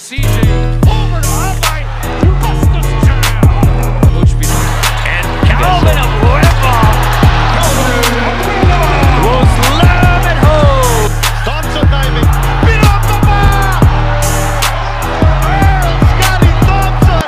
CJ over to Albay. Bustos and Calvin Abueva was lemon home. Thompson diving. Pinapapa! Scotty Thompson!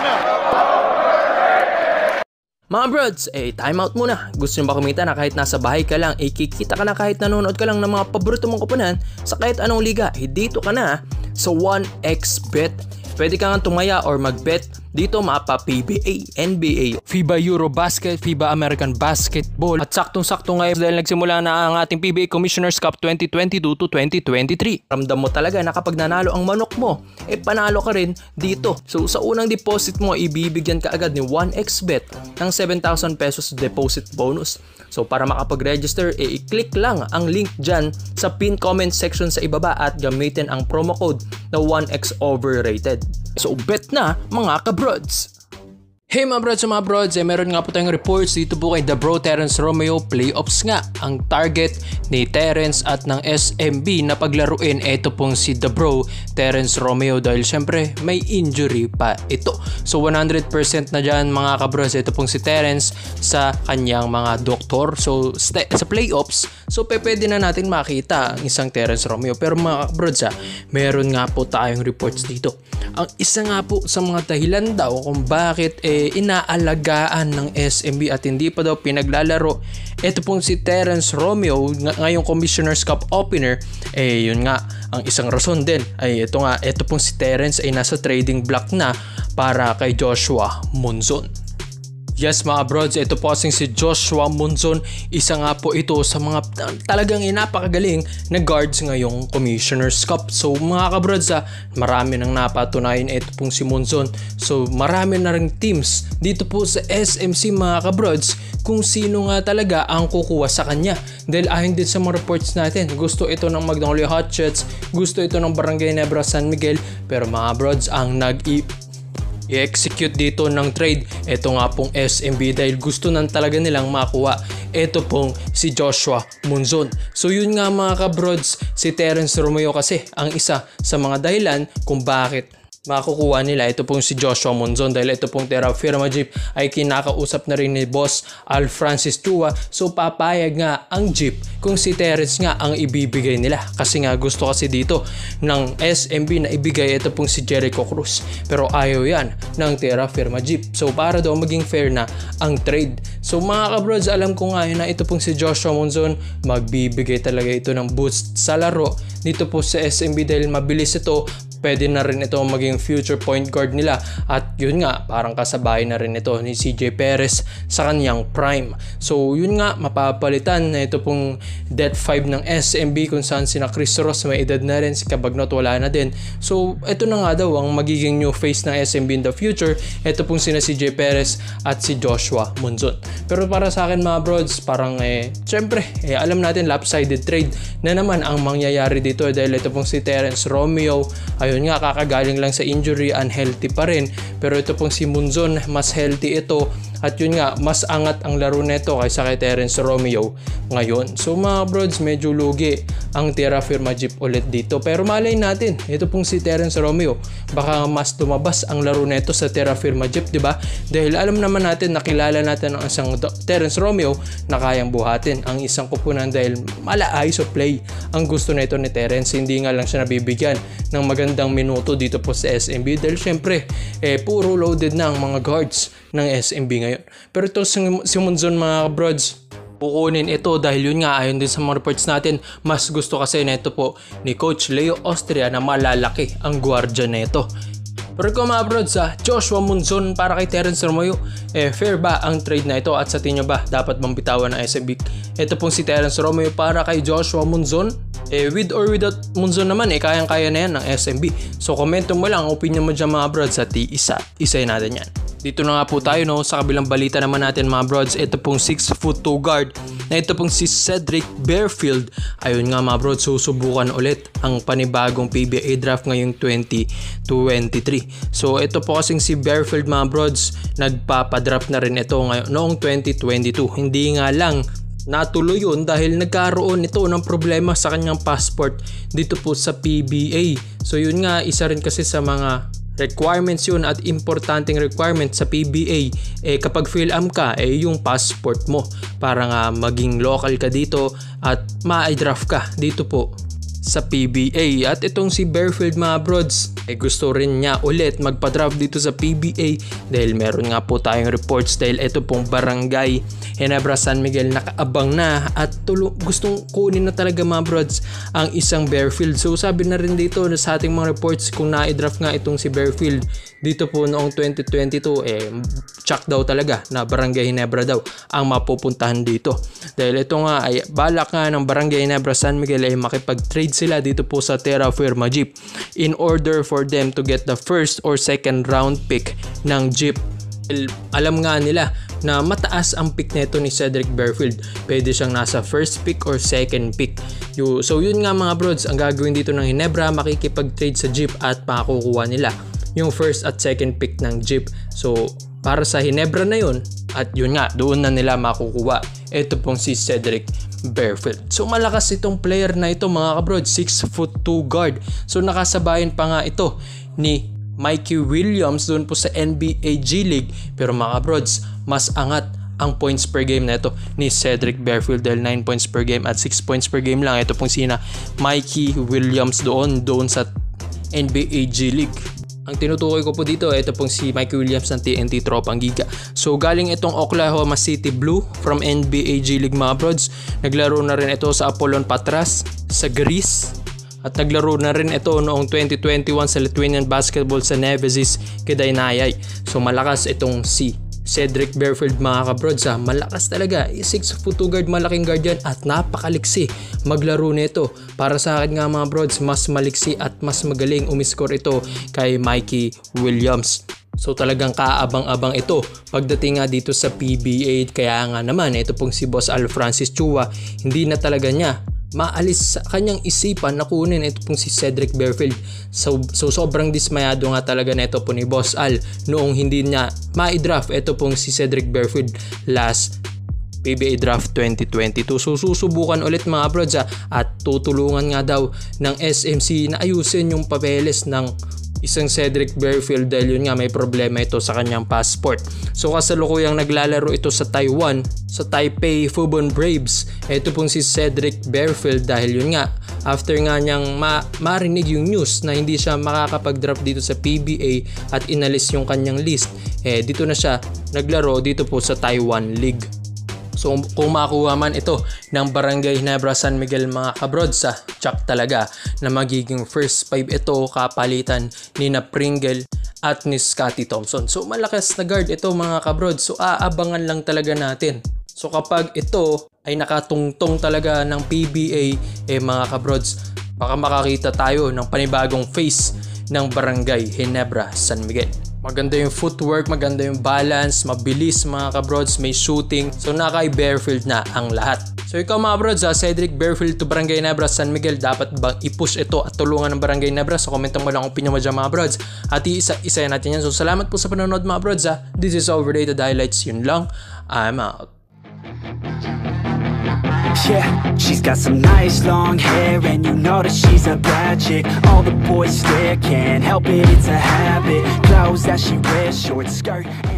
Mga brods, time out muna. Gusto nyo ba kumita na kahit nasa bahay ka lang, kikita ka na kahit nanonood ka lang ng mga paborito mong koponan sa kahit anong liga? Dito ka na sa 1xBet. Pwede ka nga tumaya or mag-bet dito mapa PBA, NBA, FIBA Eurobasket, FIBA American Basketball at saktong-sakto ngayon dahil nagsimula na ang ating PBA Commissioner's Cup 2022 to 2023. Ramdam mo talaga na kapag nanalo ang manok mo, panalo ka rin dito. So sa unang deposit mo, ibibigyan ka agad ni 1xBet ng 7,000 pesos deposit bonus. So para makapag-register, i-click lang ang link dyan sa pin comment section sa ibaba at gamitin ang promo code na 1xoverrated. So bet na mga kabrods! Hey mga brods, meron nga po tayong reports dito po kay The Bro Terrence Romeo. Playoffs nga ang target ni Terrence at ng SMB na paglaruin. Ito pong si The Bro Terrence Romeo dahil syempre may injury pa ito. So 100% na dyan mga kabrods. Ito pong si Terrence sa kanyang mga doktor. So sa playoffs, so pwede na natin makita ang isang Terrence Romeo. Pero mga kabrods, meron nga po tayong reports dito. Ang isa nga po sa mga dahilan daw kung bakit inaalagaan ng SMB at hindi pa daw pinaglalaro ito pong si Terrence Romeo ngayong Commissioner's Cup opener, yun nga ang isang rason din ay ito pong si Terrence ay nasa trading block na para kay Joshua Monzon. Yes mga brods, ito po kasing si Joshua Monzon, isa nga po ito sa mga talagang napakagaling na guards ngayong Commissioner's Cup. So mga kabrods, marami nang napatunayan ito pong si Monzon. So marami na ring teams dito po sa SMC mga kabrods kung sino nga talaga ang kukuha sa kanya. Dahil ayon din sa mga reports natin, gusto ito ng Magnolia Hotshots, gusto ito ng Barangay Nebra San Miguel, pero mga brods ang i-execute dito ng trade ito nga pong SMB dahil gusto nang talaga nilang makuha ito pong si Joshua Monzon. So yun nga mga kabrods, si Terrence Romeo kasi ang isa sa mga dahilan kung bakit makukuha nila ito pong si Joshua Monzon dahil ito pong Terra Firma Jeep ay kinakausap na rin ni Boss Al Francis Chua. So papayag nga ang Jeep kung si Terrence nga ang ibibigay nila kasi nga gusto kasi dito ng SMB na ibigay ito pong si Jericho Cruz pero ayaw yan ng Terra Firma Jeep. So para daw maging fair na ang trade. So mga kabrods, alam ko nga na ito pong si Joshua Monzon magbibigay talaga ito ng boost sa laro dito po sa SMB dahil mabilis ito. Pwede na rin ito maging future point guard nila at yun nga parang kasabay na rin ito ni CJ Perez sa kanyang prime. So yun nga mapapalitan na ito pong Death 5 ng SMB kung saan sina Chris Ross may edad na rin, si Cabagnot wala na din. So ito na nga daw ang magiging new face ng SMB in the future. Ito pong sina CJ Perez at si Joshua Monzon. Pero para sa akin mga brods, parang syempre alam natin lopsided trade na naman ang mangyayari dito dahil ito pong si Terrence Romeo ayun nga kakagaling lang sa injury, unhealthy pa rin, pero ito pong si Monzon mas healthy ito at yun nga mas angat ang laro nito kaysa kay Terrence Romeo ngayon. So mga brods, medyo lugi ang Terra Firma Jeep ulit dito pero malay natin ito pong si Terrence Romeo baka mas lumabas ang laro nito sa Terra Firma Jeep, diba? Dahil alam naman natin, nakilala natin ang isang Terrence Romeo na kayang buhatin ang isang kupunan dahil malaayos of play ang gusto nito ni Terrence. Hindi nga lang siya nabibigyan ng magandang minuto dito po sa SMB dahil syempre puro loaded na ang mga guards ng SMB ngayon. Pero ito si Monzon mga brods, kukunin ito dahil yun nga ayon din sa mga reports natin, mas gusto kasi na ito po ni Coach Leo Austria na malalaki ang guardia na ito. Pero kung mga brods, Joshua Monzon para kay Terrence Romeo, fair ba ang trade na ito at sa tingin nyo ba dapat bang bitawan ng SMB ito pong si Terrence Romeo para kay Joshua Monzon? With or without Monzon naman kayang-kaya na yan ng SMB. So komento mo lang ang opinion mo dyan mga brods at isa-isayin natin yan. Dito na nga po tayo sa kabilang balita naman natin mga brods. Ito pong 6'2" guard na ito pong si Cedric Bearfield. Ayun nga mga brods, susubukan ulit ang panibagong PBA draft ngayong 2023. So ito po kasing si Bearfield mga brods, nagpapadraft na rin ito noong 2022. Hindi nga lang natuloy yun dahil nagkaroon ito ng problema sa kanyang passport dito po sa PBA. So yun nga, isa rin kasi sa mga requirements yun at importanteng requirement sa PBA kapag PhilAm ka yung passport mo para nga maging local ka dito at ma-draft ka dito po sa PBA. At itong si Bearfield mga brods gusto rin niya ulit magpa-draft dito sa PBA dahil meron nga po tayong reports dahil ito pong Barangay Ginebra San Miguel nakaabang na at gustong kunin na talaga mga brods ang isang Bearfield. So sabi na rin dito sa ating mga reports kung na-draft nga itong si Bearfield dito po noong 2022 check daw talaga na Barangay Ginebra daw ang mapupuntahan dito dahil ito nga ay balak nga ng Barangay Ginebra San Miguel ay makipag-trade sila dito po sa Terra Firma Jeep in order for them to get the first or second round pick ng Jeep. Alam nga nila na mataas ang pick neto ni Cedric Bearfield. Pwede siyang nasa first pick or second pick. So yun nga mga brods, ang gagawin dito ng Ginebra, makikipag-trade sa Jeep at makukuha nila yung first at second pick ng Jeep. So para sa Ginebra na yun, at yun nga, doon na nila makukuha ito pong si Cedric Bearfield. So malakas itong player na ito mga kabrod, 6'2" guard. So nakasabayan pa nga ito ni Mikey Williams doon po sa NBA G League. Pero mga kabrods, mas angat ang points per game na ito ni Cedric Bearfield dahil 9 points per game at 6 points per game lang. Ito pong sina Mikey Williams doon sa NBA G League. Ang tinutukoy ko po dito, ito pong si Mikey Williams ng TNT Tropang Giga. So galing itong Oklahoma City Blue from NBA G League mga brods. Naglaro na rin ito sa Apollon Patras, sa Greece. At naglaro na rin ito noong 2021 sa Lithuanian Basketball sa Nevesis Kedainayay. So malakas itong si Cedric Bearfield mga kabrods malakas talaga, 6'2" guard, malaking guard yan at napakaliksi maglaro nito. Para sa akin nga mga brods, mas maliksi at mas magaling umiscore ito kay Mikey Williams. So talagang kaabang-abang ito pagdating nga dito sa PBA. Kaya nga naman ito pong si Boss Al Francis Chua, hindi na talaga niya maalis sa kanyang isipan na kunin ito pong si Cedric Bearfield. So sobrang dismayado nga talaga na ito po ni Boss Al noong hindi niya ma-draft ito pong si Cedric Bearfield last PBA Draft 2022. So susubukan ulit mga brods at tutulungan nga daw ng SMC na ayusin yung papeles ng isang Cedric Bearfield dahil yun nga may problema ito sa kanyang passport. So kasalukuyang naglalaro ito sa Taiwan, sa Taipei Fubon Braves. Ito pong si Cedric Bearfield dahil yun nga after nga niyang marinig yung news na hindi siya makakapag-draft dito sa PBA at inalis yung kanyang list, dito na siya naglaro dito po sa Taiwan League. So kung makuha man ito ng Barangay Ginebra San Miguel mga kabrods, check talaga na magiging first 5 ito kapalitan ni na Pringle at ni Scottie Thompson. So malakas na guard ito mga kabrods, so aabangan lang talaga natin. So kapag ito ay nakatungtong talaga ng PBA mga kabrods, baka makakita tayo ng panibagong face ng Barangay Ginebra San Miguel. Maganda yung footwork, maganda yung balance, mabilis mga kabrods, may shooting. So kay Bearfield na ang lahat. So ikaw mga brods, Cedric Bearfield to Barangay Ginebra San Miguel, dapat bang i-push ito at tulungan ng Barangay Ginebra? So comment mo lang kung opinion mo dyan mga brods. At iisa-isa natin yan. So salamat po sa panonood mga brods. This is Overrated Highlights. Yun lang. I'm out. Yeah, she's got some nice long hair, and you know that she's a bad chick. All the boys stare, can't help it, it's a habit. Clothes that she wears, short skirt.